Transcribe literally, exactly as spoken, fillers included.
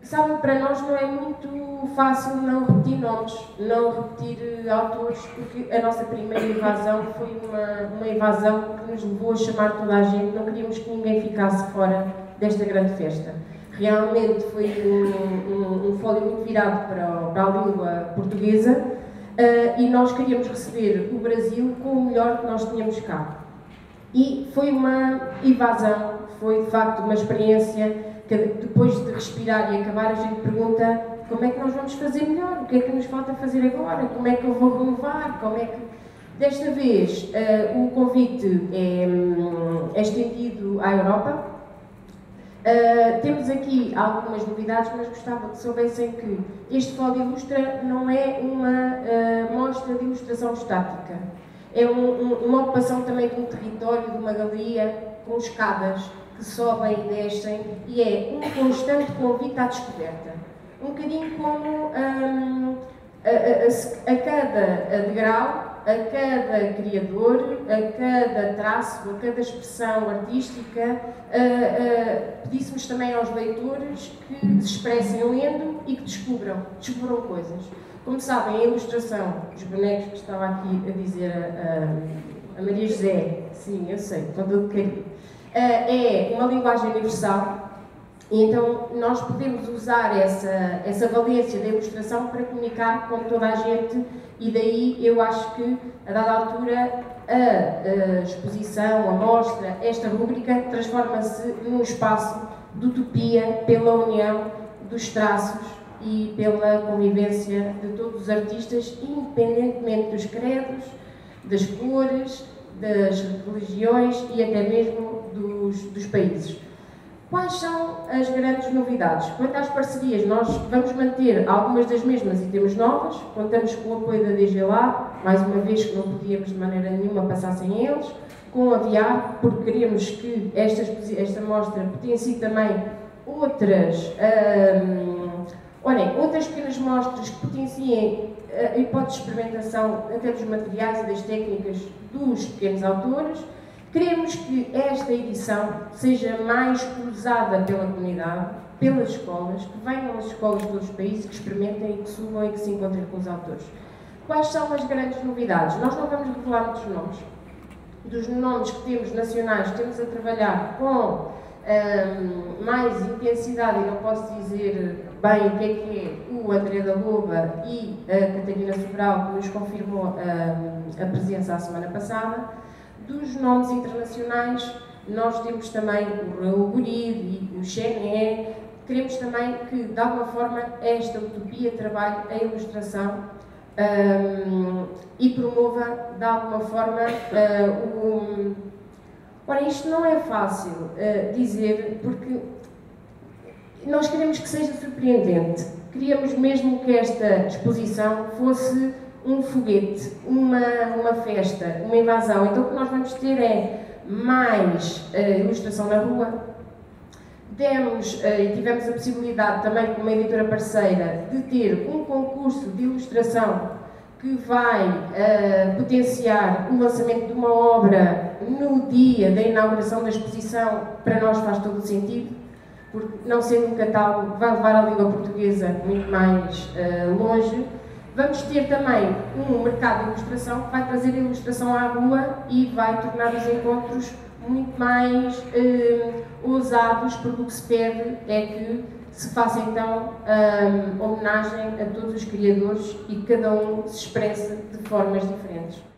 Sabe, para nós não é muito fácil não repetir nomes, não repetir autores, porque a nossa primeira invasão foi uma, uma invasão que nos levou a chamar toda a gente, não queríamos que ninguém ficasse fora desta grande festa. Realmente foi um, um, um fólio muito virado para, para a língua portuguesa uh, e nós queríamos receber o Brasil com o melhor que nós tínhamos cá. E foi uma invasão, foi de facto uma experiência que depois de respirar e acabar a gente pergunta como é que nós vamos fazer melhor, o que é que nos falta fazer agora, como é que eu vou renovar, como é que... Desta vez uh, o convite é, é estendido à Europa. Uh, temos aqui algumas novidades, mas gostava que soubessem que este Fólio Ilustra não é uma uh, mostra de ilustração estática. É um, um, uma ocupação também de um território, de uma galeria, com escadas que sobem e descem, e é um constante convite à descoberta. Um bocadinho como um, a, a, a cada degrau, a cada criador, a cada traço, a cada expressão artística, pedíssemos também aos leitores que se expressem lendo e que descubram, descubram coisas. Como sabem, a ilustração dos bonecos que estava aqui a dizer a, a, a Maria José, sim, eu sei, com todo o carinho, é uma linguagem universal. E então nós podemos usar essa, essa valência da ilustração para comunicar com toda a gente, e daí eu acho que, a dada altura, a, a exposição, a mostra, esta rúbrica, transforma-se num espaço de utopia pela união dos traços e pela convivência de todos os artistas, independentemente dos credos, das cores, das religiões e até mesmo dos, dos países. Quais são as grandes novidades? Quanto às parcerias, nós vamos manter algumas das mesmas e temos novas. Contamos com o apoio da D G Lab, mais uma vez que não podíamos de maneira nenhuma passar sem eles, com a V I A R, porque queremos que esta, esta mostra potencie também outras, hum, olhem, outras pequenas mostras que potenciem a hipótese de experimentação até dos materiais e das técnicas dos pequenos autores. Queremos que esta edição seja mais usada pela comunidade, pelas escolas, que venham as escolas de todos os países, que experimentem e que subam e que se encontrem com os autores. Quais são as grandes novidades? Nós não vamos revelar muitos nomes. Dos nomes que temos nacionais, temos a trabalhar com hum, mais intensidade, e não posso dizer bem o que é que é o André da Loba e a Catarina Sobral, que nos confirmou hum, a presença a semana passada. Dos nomes internacionais, nós temos também o Raul Guridi e o Chené. Queremos também que, de alguma forma, esta utopia trabalhe a ilustração um, e promova, de alguma forma, uh, o... Ora, isto não é fácil uh, dizer, porque nós queremos que seja surpreendente. Queríamos mesmo que esta exposição fosse um foguete, uma, uma festa, uma invasão. Então o que nós vamos ter é mais uh, ilustração na rua. Demos uh, e tivemos a possibilidade também, com uma editora parceira, de ter um concurso de ilustração que vai uh, potenciar o lançamento de uma obra no dia da inauguração da exposição. Para nós faz todo o sentido, porque não sendo um catálogo, vai levar a língua portuguesa muito mais uh, longe. Vamos ter também um mercado de ilustração que vai trazer a ilustração à rua e vai tornar os encontros muito mais eh, ousados, porque o que se pede é que se faça então um, homenagem a todos os criadores e que cada um se expresse de formas diferentes.